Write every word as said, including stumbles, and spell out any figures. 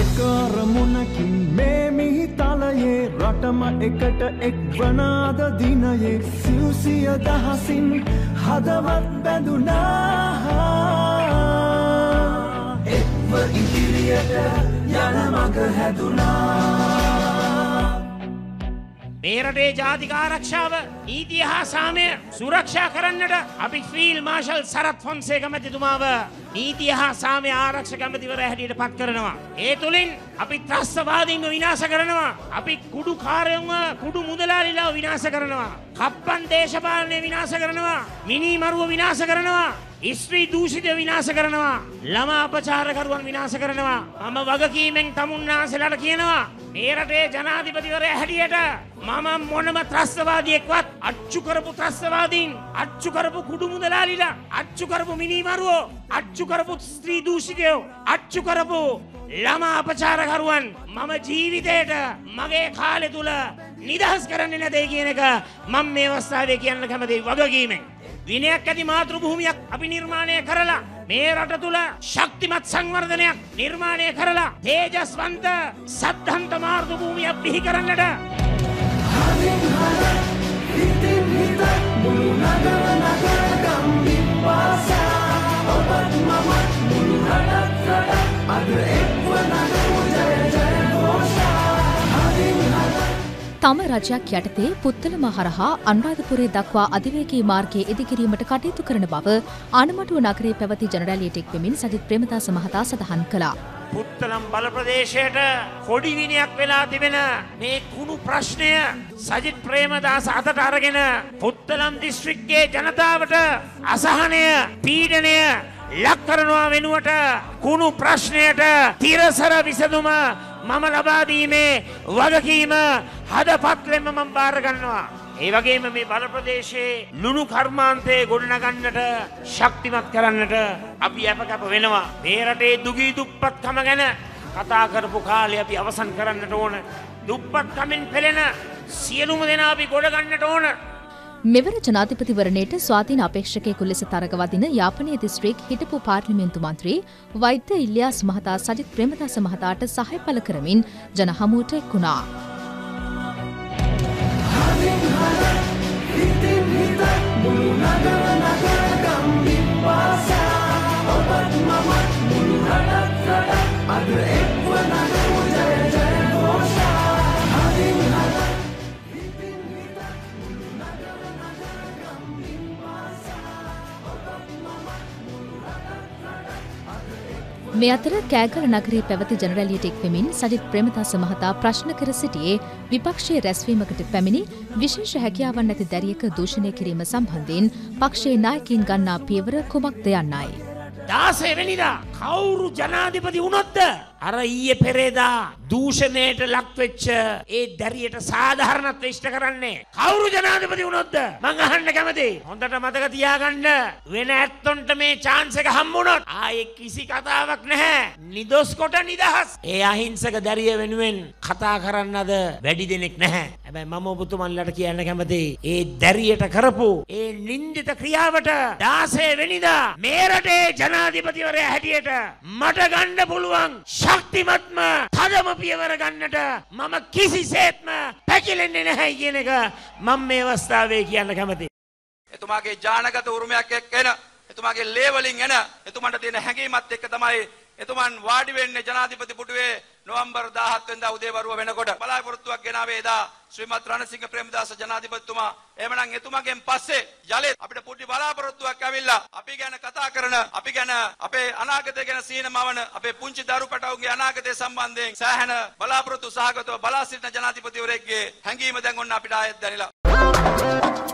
එකරමුණකින් මේ මිහිතලයේ රටම එකට එක්වනාද දිනයේ සිව්සිය දහසින් හදවත් බැඳුනා එක්ව ඉදිරියට යන මඟ හැදුනා මේ රටේ ජාතික ආරක්ෂාව නීතිය හා සාමය සුරක්ෂා කරන්නට අපි ෆීල්ඩ් මාෂල් සරත් ෆොන්සේක මැතිතුමාව නීතිය හා සාමය ආරක්ෂක ඇමතිවරයා හැටියට පත් කරනවා. ඒ තුලින් අපි ත්‍රස්තවාදීන්ව විනාශ කරනවා. අපි කුඩු කාර්යන්ව කුඩු මුදලාලිලාව විනාශ කරනවා. කප්පන් දේශපාලනය විනාශ කරනවා. මිනි මරුව විනාශ කරනවා. ස්ත්‍රී දූෂිත විනාශ කරනවා. ළමා අපචාරකරුවන් විනාශ කරනවා. මම වගකීමෙන් තමුන්නාන්සලාට කියනවා මේ රටේ ජනාධිපතිවරයා හැටියට මම මොනම ත්‍රස්තවාදියෙක්වත් අච්චු කරපු ත්‍රස්තවාදීන් අච්චු කරපු කුඩු මුදලාලිලා අච්චු කරපු මිනි මරුවෝ අච්චු කරපු ස්ත්‍රී දූෂිතයෝ අච්චු කරපු ළමා අපචාරකරුවන් මම ජීවිතේට මගේ කාලය තුල නිදහස් කරන්නේ නැතේ කියන එක මම මේ අවස්ථාවේ කියන්න කැමතියි වගකීමෙන්. විනයක් ඇති මාතෘ භූමියක් අපි නිර්මාණය කරලා මේ රට තුල ශක්තිමත් සංවර්ධනයක් නිර්මාණය කරලා තේජස්වන්ත සද්ධාන්ත මාතෘ භූමියක් බිහි කරන්නට හරින් හර හිතින් හිත මුළු නගර නගර ගම්බිම් පාසා ඔබත් මමත් මුළු රටත් රටත් අද එක්ව නගමු ජය ජය ഘോഷා හරින් හර තම රජයක් යටතේ පුත්තලම හරහා අනුරාධපුරය දක්වා අධිවේගී මාර්ගයේ ඉදිකිරීමට කටයුතු කරන බව ආනමඩුව නගරයේ පැවති ජනරාලියට එක්වෙමින් සජිත් ප්‍රේමදාස මහතා සඳහන් කළා. පුත්තලම් බල ප්‍රදේශයට කොඩි විනයක් වෙලා තිබෙන මේ කුණු ප්‍රශ්නය සජිත් ප්‍රේමදාස අතට අරගෙන පුත්තලම් දිස්ත්‍රික්කයේ ජනතාවට අසහනය පීඩනය ලක් කරනවා වෙනුවට කුණු ප්‍රශ්නයට තිරසර විසඳුම මම ලබා දීමේ වගකීම හදපත්ලෙම මම බාර ගන්නවා. ඒ වගේම මේ බල ප්‍රදේශයේ ලුණු කර්මාන්තය ගොඩනගන්නට ශක්තිමත් කරන්නට අපි අපකප වෙනවා. මේ රටේ දුගී දුප්පත්කම ගැන කතා කරපු කාලේ අපි අවසන් කරන්නට ඕන. දුප්පත්කමින් පෙළෙන සියලුම දෙනා අපි ගොඩ ගන්නට ඕන. මෙවර ජනාධිපතිවරණයට ස්වාධීන අපේක්ෂකයෙකු ලෙස තරගවදින යාපනයේ දිස්ත්‍රික් හිටපු පාර්ලිමේන්තු මන්ත්‍රී වෛද්‍ය ඉල්ලියාස් මහතා සජිත් ප්‍රේමදාස මහතාට සහාය පළ කරමින් ජන හමුවට එක් වුණා. හරින් හර හිතින් හිත මුළු නගර නගර ගම්බිම් පාසා ඔබත් මමත් මුළු රටත් රටත් අද එක්ව නගමු ජය ජය ഘോഷා හරින් හර මේ අතර කෑගල නගරයේ පැවති ජනරාලියට එක්වෙමින් සජිත් ප්‍රේමදාස මහතා ප්‍රශ්න කර සිටියේ විපක්ෂයේ රැස්වීමකට පැමිණි විශේෂ හැකියාවන් නැති දැරියක දූෂණය කිරීම සම්බන්ධයෙන් පක්ෂයේ නායකයින් ගන්නා පියවර කුමක්ද යන්නයි. දාසය වෙනිදා කවුරු ජනාධිපති වුණොත්ද අර ඊයේ පෙරේදා දූෂණයට ලක් වෙච්ච ඒ දැරියට සාධාරණත්වය ඉෂ්ට කරන්නේ කවුරු ජනාධිපති වුණොත්ද මං අහන්න කැමතියි. හොඳට මතක තියාගන්න වෙන ඇත්තොන්ට මේ chance එක හම්බුනොත් ආයේ කිසි කතාවක් නැහැ. නිදොස් කොට නිදහස්. ඒ අහිංසක දැරිය වෙනුවෙන් කතා කරන්නද වැඩි දෙනෙක් නැහැ. හැබැයි මම ඔබතුමන්ලට කියන්න කැමතියි ඒ දැරියට කරපු ඒ නින්දිත ක්‍රියාවට දාසය වෙනිදා මේ රටේ ජනාධිපතිවරයා හැටියට මට ගන්න පුළුවන් ශක්තිමත්ම තදම පියවර ගන්නට මම කිසිසේත්ම පැකිලෙන්නේ නැහැ කියන එක මම මේ අවස්ථාවේ කියන්න කැමතියි. එතුමාගේ ඥානගත උරුමයක් එක්කන එතුමාගේ ලේවලින් එන එතුමන්ට තියෙන හැඟීමත් එක්ක තමයි එතුමන් වාඩි වෙන්නේ ජනාධිපති පුටුවේ නොවැම්බර් දාහත් වෙනිදා උදේවරුව වෙනකොට බලාපොරොත්තුවක් ගෙනාවේ එදා ශ්‍රීමත් රණසිංහ ප්‍රේමදාස ජනාධිපතිතුමා. එහෙමනම් එතුමාගෙන් පස්සේ යලෙත් අපිට පුටි බලාපොරොත්තුවක් ඇවිල්ලා අපි ගැන කතා කරන අපි ගැන අපේ අනාගතය ගැන සීනමවන අපේ පුංචි දරු පැටවුන්ගේ අනාගතය සම්බන්ධයෙන් සෑහෙන බලාපොරොත්තු සහගතව බලා සිටින ජනාධිපතිවරයෙක්ගේ හැඟීම දැන් ඔන්න අපිට ආයෙත් දැනෙලා.